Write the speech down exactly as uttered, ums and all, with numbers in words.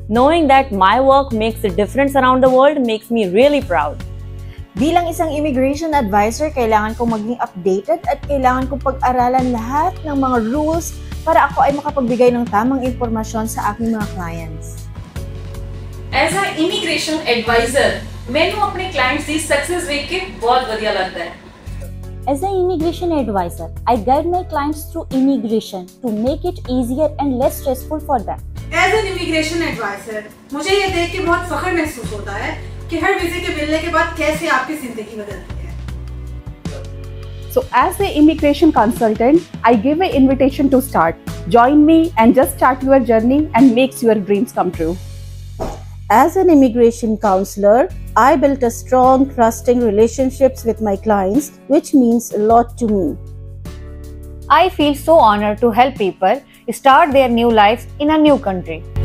Knowing that my work makes a difference around the world makes me really proud. Bilang isang immigration advisor, kailangan kong maging updated at kailangan kong pag-aralan lahat ng mga rules para ako ay makapagbigay ng tamang impormasyon sa aking mga clients. As an immigration advisor, मैंने अपने clients की success देख के बहुत बढ़िया लगता है. As an immigration advisor, I guide my clients through immigration to make it easier and less stressful for them. As an immigration advisor, मुझे ये देख के बहुत फख्र महसूस होता है कि हर वीज़े के मिलने के बाद कैसे आपकी ज़िंदगी बदलती है. So as an immigration consultant, I give an invitation to start. Join me and just start your journey and makes your dreams come true. As an immigration counselor, I built a strong, trusting relationships with my clients, which means a lot to me. I feel so honored to help people start their new lives in a new country.